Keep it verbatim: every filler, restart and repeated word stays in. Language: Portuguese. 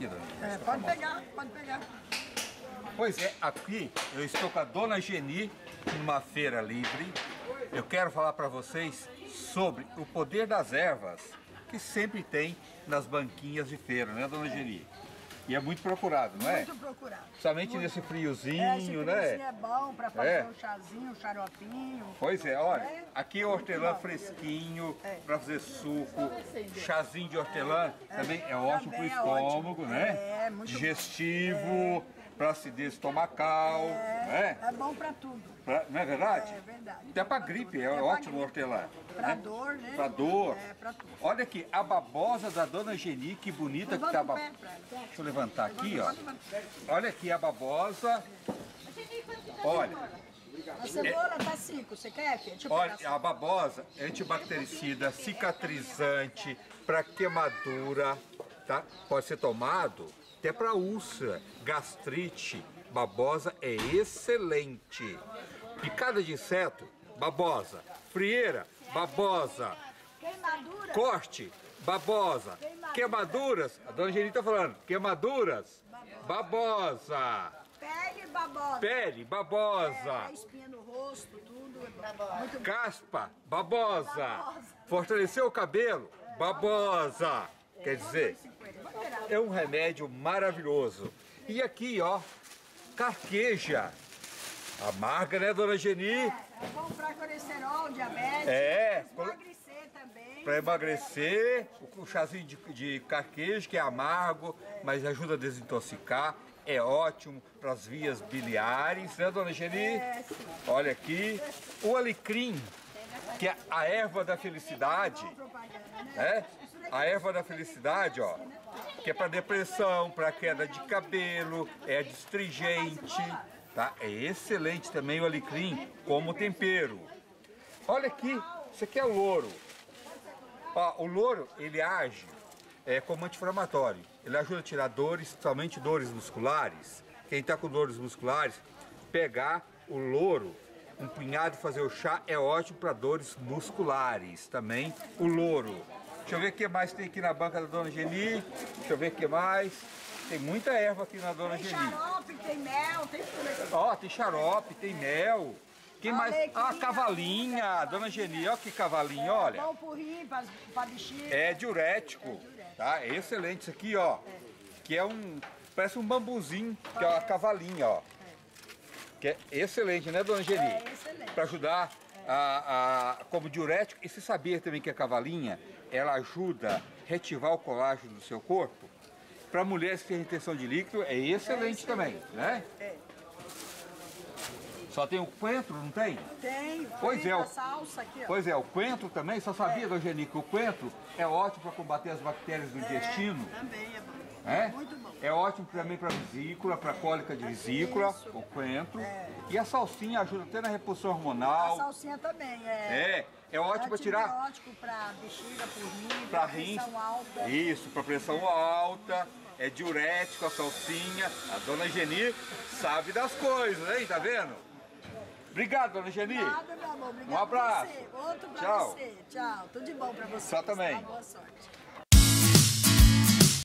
aqui, dona Geni. É, pode pegar, pode pegar. Pois é, aqui eu estou com a dona Geni numa feira livre. Eu quero falar para vocês sobre o poder das ervas que sempre tem nas banquinhas de feira, né, dona Geni? E é muito procurado, não é? Muito procurado. Somente muito. nesse friozinho, é, esse friozinho né? é bom para fazer É. um chazinho, um xaropinho. Pois é, olha, É. aqui é hortelã fresquinho, É. para fazer suco, chazinho de hortelã, também é ótimo para o Também é estômago, ótimo. né? É, muito digestivo, para acidez estomacal, né? É bom para tudo. Pra, não é verdade? É verdade. Até para gripe, é Até pra ótimo o gripe. hortelã. Pra né? dor, né? Pra dor. É, pra tudo. Olha aqui, a babosa da dona Geni, que bonita que Levanta tá. o ba- pé pra ela. Deixa eu levantar aqui, ó. Levanta, levanta. Olha aqui a babosa. Olha, A cebola tá cinco, você quer, filha? Deixa eu olha, pegar. a babosa é antibactericida, cicatrizante, para queimadura, tá? Pode ser tomado até para úlcera, gastrite. Babosa é excelente. Picada de inseto, babosa. Frieira, babosa. Queimadura. Corte, babosa. Queimaduras, a dona Geni tá falando, queimaduras, babosa. Pele babosa. Pele, É, babosa. a espinha no rosto, tudo. É bom. Muito bom. Caspa, babosa. Fortaleceu o cabelo, babosa. Quer dizer, é um remédio maravilhoso. E aqui, ó, carqueja. Amarga, né, dona Geni? É bom para colesterol, diabetes. É. Emagrecer também. Para emagrecer, o chazinho de, de carquejo, que é amargo, mas ajuda a desintoxicar. É ótimo para as vias biliares, né, dona Geni? É, sim. Olha aqui, o alecrim, que é a erva da felicidade, é? A erva da felicidade, ó, que é para depressão, para queda de cabelo, é astringente, tá? É excelente também o alecrim como tempero. Olha aqui, isso aqui é o louro. Ó, o louro, ele age é, como anti-inflamatório. Ele ajuda a tirar dores, somente dores musculares. Quem está com dores musculares, pegar o louro, um punhado e fazer o chá é ótimo para dores musculares também. O louro. Deixa eu ver o que mais tem aqui na banca da dona Geni. Deixa eu ver o que mais. Tem muita erva aqui na dona Tem Geni. xarope, tem mel, tem tudo aqui. Ó, tem xarope, tem mel. Quem mais? Alecrim, Ah, cavalinha, dona Geni, ó que cavalinho, olha. Bom pro rim, pra, pra bexiga. É diurético, tá? É excelente isso aqui, ó. Que é um, parece um bambuzinho, que é uma cavalinha, ó. Que é excelente, né, dona Geni? É excelente. Para ajudar a, a, como diurético. E você sabia também que a cavalinha, ela ajuda a retivar o colágeno do seu corpo? Para mulheres que têm retenção de líquido, é excelente, É também, né? É. Só tem o coentro, não tem? Tem. Pois tem é, a o- salsa aqui, ó. Pois é, o coentro também, só sabia, dona Geni, que o coentro é ótimo para combater as bactérias do intestino. Também é bom. É? Muito bom. É ótimo também para vesícula, para cólica de vesícula, Isso. o coentro. É. E a salsinha ajuda até na reposição A hormonal. salsinha também é. É, é ótimo para tirar Antibiótico pra bexiga, pro rim, para pra rins. pressão alta. Isso, para pressão alta. É diurético a salsinha. A dona Geni sabe das coisas, hein? Tá vendo? Obrigado, dona Geni. Nada, meu amor. Obrigado Um abraço. Pra você. Outro pra Tchau. você. Tchau. Tudo de bom pra você. Só também. Boa sorte.